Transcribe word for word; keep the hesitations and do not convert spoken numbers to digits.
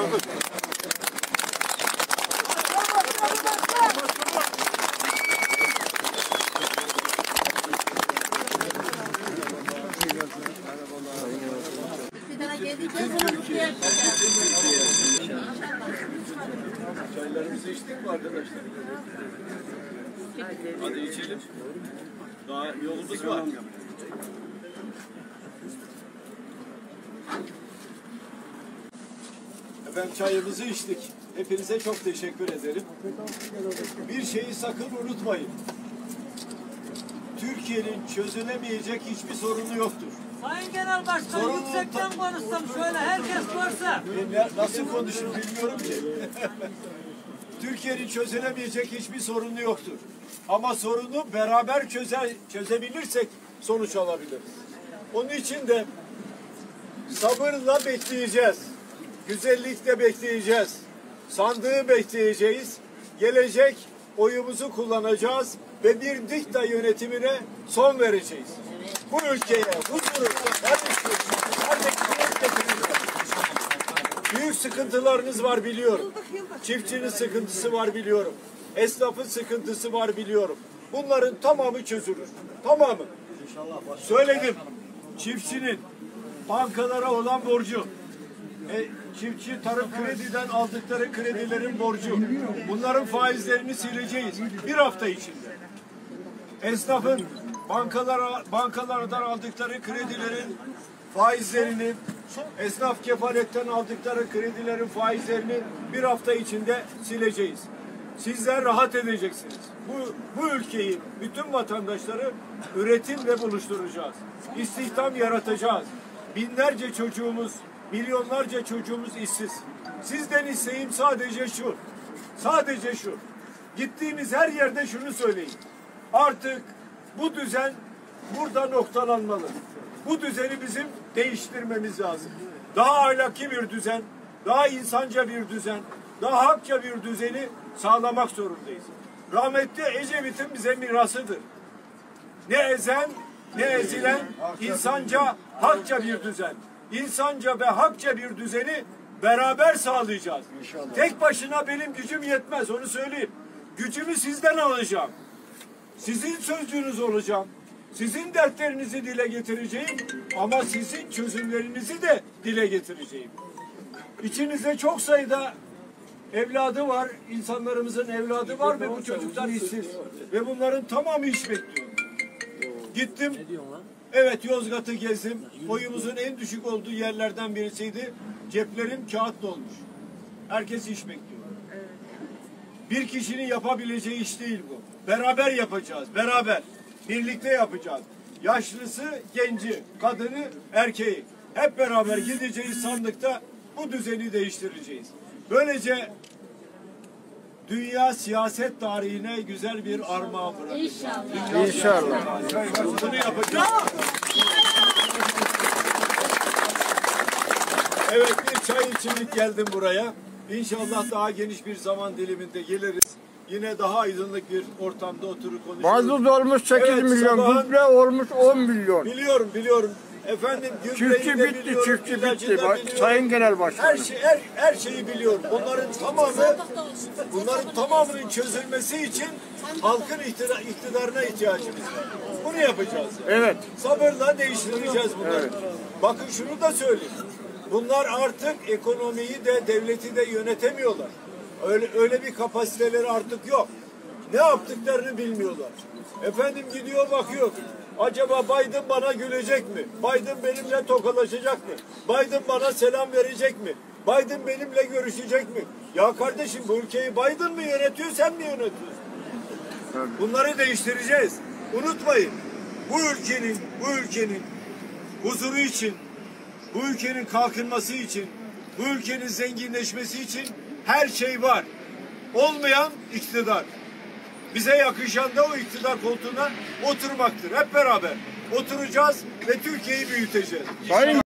Mahmut. Çaylarımızı içtik mi arkadaşlar? Hadi içelim. Daha yolumuz var. Efendim çayımızı içtik. Hepinize çok teşekkür ederim. Bir şeyi sakın unutmayın. Türkiye'nin çözülemeyecek hiçbir sorunu yoktur. Sayın Genel Başkan, sorun yüksekten konuşsam şöyle herkes görse. Ben nasıl konuşur bilmiyorum ki. Türkiye'nin çözülemeyecek hiçbir sorunu yoktur. Ama sorunu beraber çöze, çözebilirsek sonuç alabiliriz. Onun için de sabırla bekleyeceğiz. Güzellikle bekleyeceğiz. Sandığı bekleyeceğiz. Gelecek oyumuzu kullanacağız ve bir dikta yönetimine son vereceğiz. Bu ülkeye huzuru, büyük sıkıntılarınız var biliyorum. Çiftçinin sıkıntısı var biliyorum. Esnafın sıkıntısı var biliyorum. Bunların tamamı çözülür. Tamamı. Söyledim. Çiftçinin bankalara olan borcu, e, çiftçi tarım krediden aldıkları kredilerin borcu. Bunların faizlerini sileceğiz. Bir hafta içinde. Esnafın bankalara, bankalardan aldıkları kredilerin faizlerini, esnaf kefaletten aldıkları kredilerin faizlerini bir hafta içinde sileceğiz. Sizler rahat edeceksiniz. Bu, bu ülkeyi, bütün vatandaşları üretimle buluşturacağız. İstihdam yaratacağız. Binlerce çocuğumuz, milyonlarca çocuğumuz işsiz. Sizden isteğim sadece şu. Sadece şu. Gittiğimiz her yerde şunu söyleyin. Artık bu düzen burada noktalanmalı. Bu düzeni bizim değiştirmemiz lazım. Daha ahlaki bir düzen, daha insanca bir düzen, daha hakça bir düzeni sağlamak zorundayız. Rahmetli Ecevit'in bize mirasıdır. Ne ezen, ne ezilen, insanca, hakça bir düzen. İnsanca ve hakça bir düzeni beraber sağlayacağız. İnşallah. Tek başına benim gücüm yetmez, onu söyleyeyim. Gücümü sizden alacağım. Sizin sözcüğünüz olacağım. Sizin dertlerinizi dile getireceğim ama sizin çözümlerinizi de dile getireceğim. İçinizde çok sayıda evladı var, insanlarımızın evladı var ve bu çocuklar işsiz. Ve bunların tamamı iş bekliyor. Gittim, evet Yozgat'ı gezdim. Oyumuzun en düşük olduğu yerlerden birisiydi. Ceplerim kağıt dolmuş. Herkes iş bekliyor. Bir kişinin yapabileceği iş değil bu. Beraber yapacağız, beraber. Birlikte yapacağız. Yaşlısı, genci, kadını, erkeği. Hep beraber gideceğiz sandıkta bu düzeni değiştireceğiz. Böylece dünya siyaset tarihine güzel bir armağan bırakacağız. İnşallah. İnşallah. Bunu yapacağız. Evet, bir çay içimlik geldim buraya. İnşallah daha geniş bir zaman diliminde geliriz. Yine daha aydınlık bir ortamda oturup konuşuruz. Mazot olmuş sekiz evet, milyon, sabahın, gübre olmuş on milyon. Biliyorum, biliyorum. Efendim, çiftçi bitti, biliyorum, çiftçi bitti. Sayın Genel Başkanım. Her, şey, her, her şeyi biliyorum. Bunların tamamı, bunların tamamının çözülmesi için halkın iktidar, iktidarına ihtiyacımız var. Bunu yapacağız. Evet. Sabırla değiştireceğiz bunları. Evet. Bakın şunu da söyleyeyim. Bunlar artık ekonomiyi de devleti de yönetemiyorlar. Öyle, öyle bir kapasiteleri artık yok. Ne yaptıklarını bilmiyorlar. Efendim gidiyor bakıyor. Acaba Biden bana gülecek mi? Biden benimle tokalaşacak mı? Biden bana selam verecek mi? Biden benimle görüşecek mi? Ya kardeşim bu ülkeyi Biden mı yönetiyor, sen mi yönetiyorsun? Bunları değiştireceğiz. Unutmayın. Bu ülkenin, bu ülkenin huzuru için, bu ülkenin kalkınması için, bu ülkenin zenginleşmesi için her şey var. Olmayan iktidar. Bize yakışan da o iktidar koltuğuna oturmaktır. Hep beraber oturacağız ve Türkiye'yi büyüteceğiz. Sayın